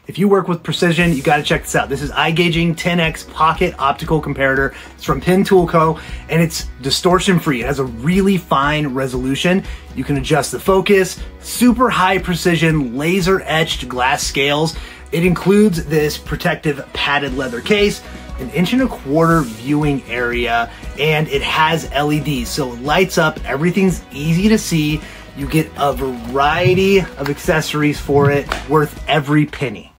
If you work with precision, you gotta check this out. This is Igaging 10X Pocket Optical Comparator. It's from Pen Tool Co. and it's distortion free. It has a really fine resolution. You can adjust the focus, super high precision, laser etched glass scales. It includes this protective padded leather case, an 1.25 inch viewing area, and it has LEDs, so it lights up, everything's easy to see. You get a variety of accessories for it, worth every penny.